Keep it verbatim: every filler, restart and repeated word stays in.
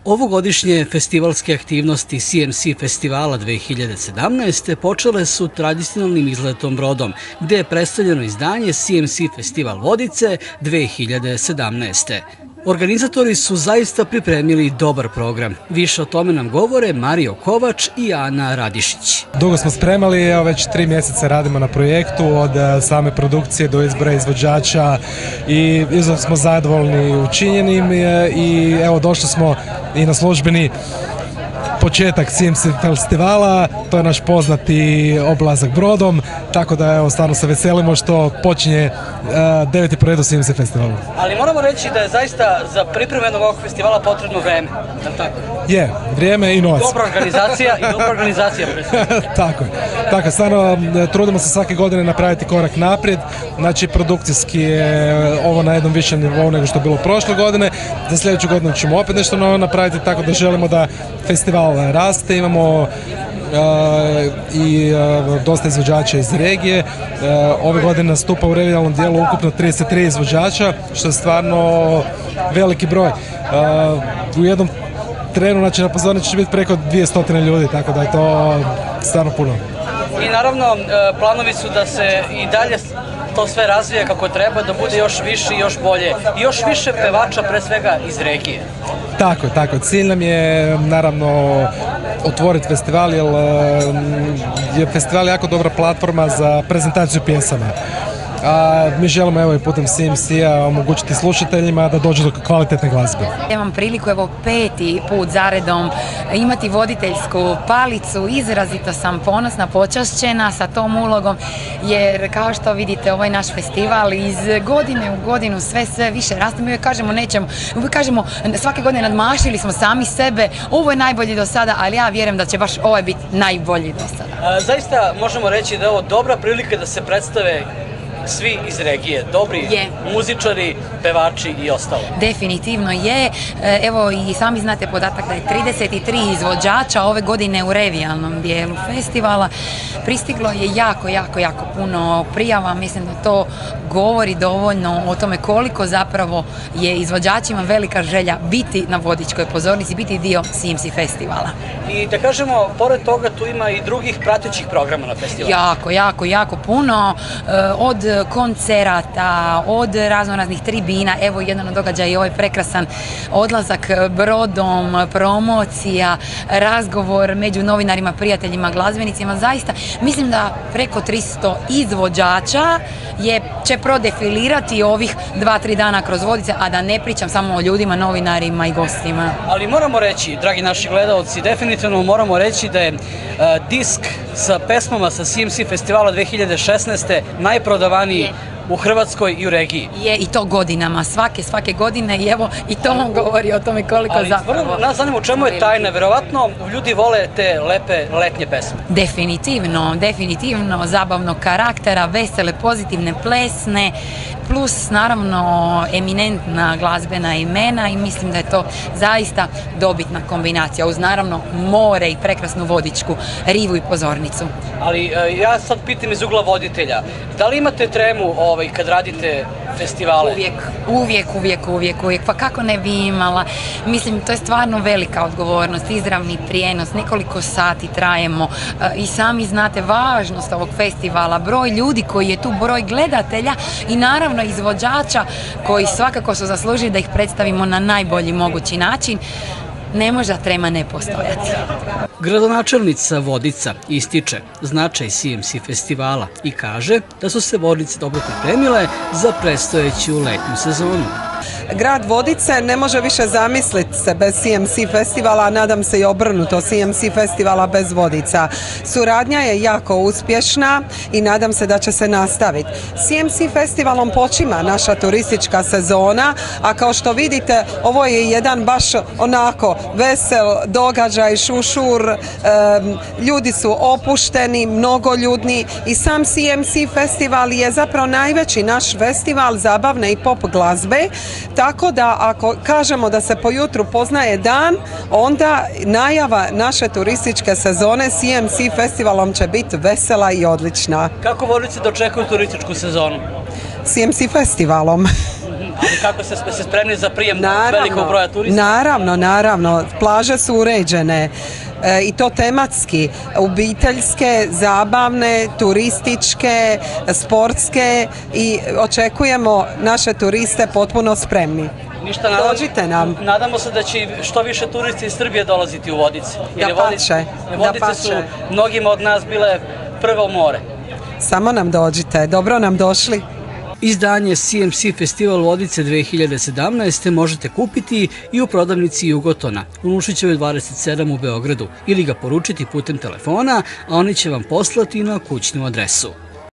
Ovogodišnje festivalske aktivnosti C M C festivala dve hiljade sedamnaeste. počele su tradicionalnim izletom Brodom, gde je predstavljeno izdanje C M C Festival Vodice dve hiljade sedamnaeste. Organizatori su zaista pripremili dobar program. Više o tome nam govore Mario Kovač i Ana Radišić. Dugo smo spremali, evo već tri mjeseca radimo na projektu, od same produkcije do izbora izvođača i izuzetno smo zadovoljni učinjenim i evo došli smo i na službeni početak C M C festivala, to je naš poznati obilazak Brodom, tako da evo stvarno se veselimo što počinje uh, deveti po redu C M C festivalu. Ali moramo reći da je zaista za pripremu jednog ovog festivala potrebno vreme, je li tako? Je, vrijeme i novac. Dobra organizacija i dobra organizacija. Tako je, tako je, stvarno trudimo se svake godine napraviti korak naprijed, znači produkcijski je ovo na jednom višem nivou nego što je bilo prošle godine, za sljedeću godinu ćemo opet nešto novo napraviti, tako da želimo da festival raste, imamo uh, i uh, dosta izvođača iz regije. Uh, ove godine nastupa u revijalnom dijelu ukupno trideset tri izvođača, što je stvarno veliki broj. Uh, u jednom trenu, znači na pozornici će biti preko dvjesto ljudi, tako da je to stvarno puno. I naravno, planovi su da se i dalje to sve razvije kako treba, da bude još više i još bolje. I još više pevača, pre svega iz regije. Tako je, tako je. Cilj nam je naravno otvoriti festival, jer je festival jako dobra platforma za prezentaciju pjesama. A mi želimo evo i putem C M C-a omogućiti slušateljima da dođu do kvalitetne glazbe. Imam priliku evo peti put zaredom imati voditeljsku palicu, izrazito sam ponosna, počašćena sa tom ulogom, jer kao što vidite ovaj naš festival iz godine u godinu sve sve više raste. Mi uvijek kažemo nećemo, uvijek kažemo svake godine nadmašili smo sami sebe, ovo je najbolji do sada, ali ja vjerujem da će baš ovaj biti najbolji do sada. A, zaista možemo reći da je ovo dobra prilika da se predstave svi iz regije, dobri je. Muzičari, pevači i ostalo. Definitivno je. Evo i sami znate podatak da je trideset tri izvođača ove godine u revijalnom dijelu festivala. Pristiglo je jako, jako, jako puno prijava. Mislim da to govori dovoljno o tome koliko zapravo je izvođačima velika želja biti na vodičkoj pozornici, biti dio C M C festivala. I da kažemo, pored toga tu ima i drugih pratećih programa na festivalu. Jako, jako, jako puno. Od koncerata, od raznoraznih tribina, evo jedan od događaja i ovaj prekrasan odlazak Brodom, promocija, razgovor među novinarima, prijateljima, glazbenicima, zaista mislim da preko tristo izvođača je, će prodefilirati ovih dva, tri dana kroz Vodice, a da ne pričam samo o ljudima, novinarima i gostima. Ali moramo reći, dragi naši gledalci, definitivno moramo reći da je uh, disk sa pesmama sa C M C festivala dve hiljade šesnaeste. najprodavaniji u Hrvatskoj i u regiji. Je, i to godinama, svake, svake godine, i evo, i to vam govori o tome koliko ali, zapravo... Ali nas zanima u čemu je tajna, verovatno ljudi vole te lepe letnje pesme. Definitivno, definitivno, zabavnog karaktera, vesele, pozitivne, plesne, plus naravno eminentna glazbena imena i mislim da je to zaista dobitna kombinacija, uz naravno more i prekrasnu vodičku rivu i pozornicu. Ali ja sad pitam iz ugla voditelja, da li imate tremu ovaj, kad radite festivale? Uvijek, uvijek, uvijek, uvijek, uvijek, pa kako ne bi imala. Mislim, to je stvarno velika odgovornost, izravni prijenos, nekoliko sati trajemo i sami znate važnost ovog festivala, broj ljudi koji je tu, broj gledatelja i naravno izvođača koji svakako su zaslužili da ih predstavimo na najbolji mogući način. Ne može trema ne postojati. Gradonačelnica Vodica ističe značaj C M C festivala i kaže da su se Vodice dobro pripremile za predstojeću letnju sezonu. Grad Vodice ne može više zamisliti se bez C M C festivala, a nadam se i obrnuto, C M C festivala bez Vodica. Suradnja je jako uspješna i nadam se da će se nastaviti. C M C festivalom počima naša turistička sezona, a kao što vidite ovo je jedan baš onako vesel događaj, šušur, ljudi su opušteni, mnogoljudni i sam C M C festival je zapravo najveći naš festival zabavne i pop glazbe. Tako da ako kažemo da se po jutru poznaje dan, onda najava naše turističke sezone C M C festivalom će biti vesela i odlična. Kako Vodice dočekuju turističku sezonu? C M C festivalom. Ali kako ste se spremni za prijem velikog broja turista? Naravno, naravno. Plaže su uređene. E, i to tematski, obiteljske, zabavne, turističke, sportske i očekujemo naše turiste potpuno spremni. Ništa, nadam, Dođite nam. Nadamo se da će što više turisti iz Srbije dolaziti u Vodice. Da pače. Vodice su mnogima od nas bile prvo more. Samo nam dođite, dobro nam došli. Izdanje C M C Festival Vodice dve hiljade sedamnaeste. možete kupiti i u prodavnici Jugotona u Nušićevoj dvadeset sedam u Beogradu ili ga poručiti putem telefona, a oni će vam poslati na kućnu adresu.